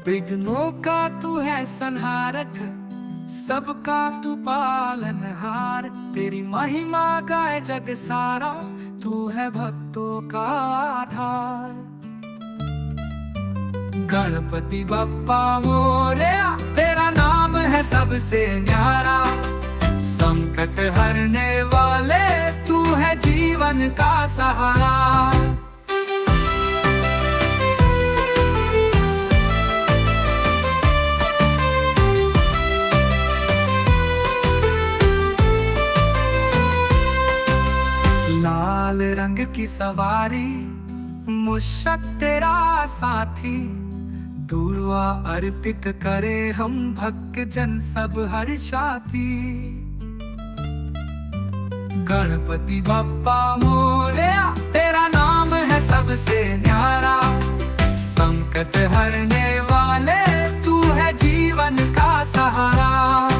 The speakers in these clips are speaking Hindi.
विघ्नों का तू है संहारक, सबका तू पालनहार। तेरी महिमा गाए जग सारा, तू है भक्तों का आधार। गणपति बप्पा मोरया, तेरा नाम है सबसे न्यारा। संकट हरने वाले, तू है जीवन का सहारा। लाल रंग की सवारी, मूषक तेरा साथी। दूर्वा अर्पित करे हम भक्त जन सब हर्षाती। गणपति बप्पा मोरया, तेरा नाम है सबसे न्यारा। संकट हरने वाले, तू है जीवन का सहारा।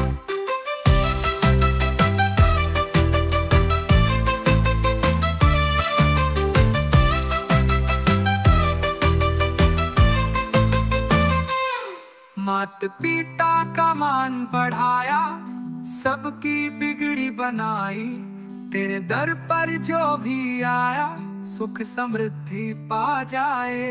मात पिता का मान बढ़ाया, सबकी बिगड़ी बनाई। तेरे दर पर जो भी आया, सुख समृद्धि पा जाए।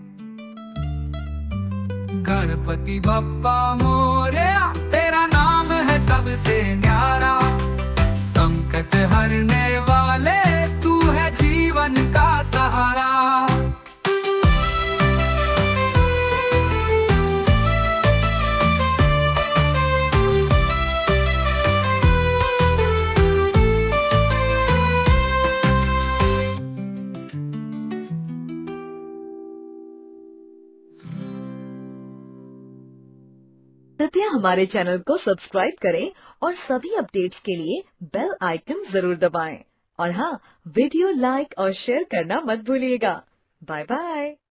गणपति बप्पा मोरया, तेरा नाम है सबसे न्यारा। संकट हरने वाले, तू है जीवन का सहारा। कृपया हमारे चैनल को सब्सक्राइब करें और सभी अपडेट्स के लिए बेल आइकन जरूर दबाएं। और हाँ, वीडियो लाइक और शेयर करना मत भूलिएगा। Bye bye.